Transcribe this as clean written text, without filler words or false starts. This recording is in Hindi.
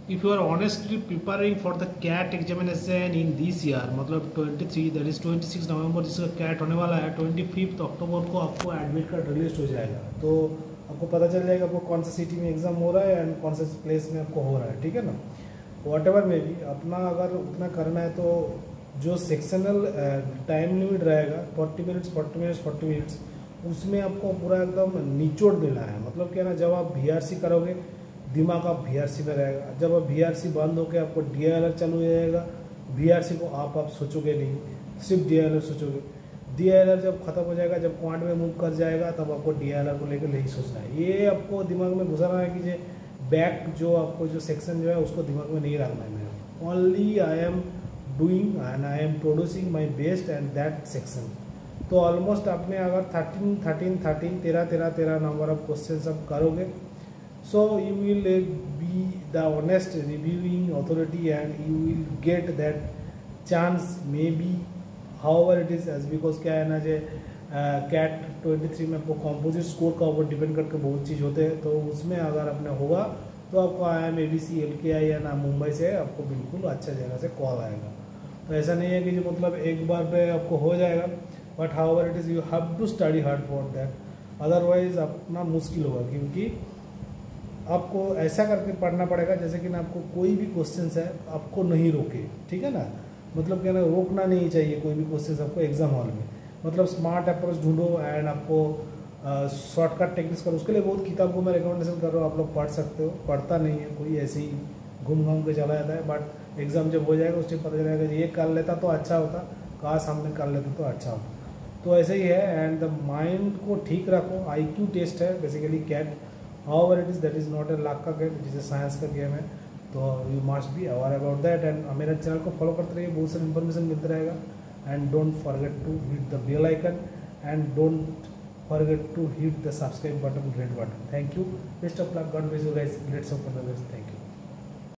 if you are honestly preparing for the CAT examination in this year, मतलब 23 दैट इज 26 नवंबर जिसका CAT होने वाला है, 25 अक्टूबर को आपको एडमिट कार्ड रिलीज हो जाएगा। तो आपको पता चल जाएगा आपको कौन सा सिटी में एग्ज़ाम हो रहा है एंड कौन सा प्लेस में आपको हो रहा है, ठीक है ना। वॉट एवर में भी अपना अगर उतना करना है तो जो सेक्शनल टाइम लिमिट रहेगा 40 मिनट्स उसमें आपको पूरा एकदम निचोड़ देना है। मतलब क्या ना, जब आप VRC करोगे दिमाग आप VRC में रहेगा, जब आप VRC बंद होकर आपको DILR चालू हो जाएगा, VRC को आप सोचोगे नहीं, सिर्फ DILR सोचोगे। DILR जब खत्म हो जाएगा, जब क्वांट में मूव कर जाएगा, तब आपको DILR को लेकर नहीं सोचना है। ये आपको दिमाग में घुसाना है कि बैक जो आपको जो सेक्शन जो है उसको दिमाग में नहीं रखना है। मेरा only I am doing and I am producing my best and that section. तो ऑलमोस्ट आपने अगर 13 नंबर ऑफ क्वेश्चन आप करोगे, so you will be the honest reviewing authority and you will get that chance maybe however it is as because क्या है ना जे CAT 23 में आपको कंपोजिट स्कोर का ऊपर डिपेंड करके बहुत चीज़ होते हैं। तो उसमें अगर आपने होगा तो आपको IIM ABC LKI या ना मुंबई से आपको बिल्कुल अच्छा जगह से कॉल आएगा। तो ऐसा नहीं है कि जो मतलब एक बार पे आपको हो जाएगा, but however it is you have to study hard for that, otherwise अपना मुश्किल होगा। क्योंकि आपको ऐसा करके पढ़ना पड़ेगा जैसे कि ना आपको कोई भी क्वेश्चन है आपको नहीं रोके, ठीक है ना। मतलब क्या ना, रोकना नहीं चाहिए कोई भी क्वेश्चन आपको एग्जाम हॉल में। मतलब स्मार्ट अप्रोच ढूंढो एंड आपको शॉर्टकट टेक्निक्स करो। उसके लिए बहुत किताब को मैं रिकमेंडेशन कर रहा हूँ, आप लोग पढ़ सकते हो। पढ़ता नहीं है कोई, ऐसे ही घूम घूम के चला जाता है, बट एग्ज़ाम जब हो जाएगा उस टाइम पता चलेगा ये कर लेता तो अच्छा होता, काश हमने कर लेता तो अच्छा होता। तो ऐसे ही है। एंड द माइंड को ठीक रखो। IQ टेस्ट है basically CAT, however it is that is not a luck का गेम, जिसे साइंस का गेम है। तो you must be aware about that. And मेरे चैनल को फॉलो करते रहिए, बहुत सारी इन्फॉर्मेशन मिलता रहेगा। And don't forget to hit the bell icon and don't forget to hit the subscribe button, red button. Thank you, best of luck, God bless you guys, let's hope for the best. Thank you.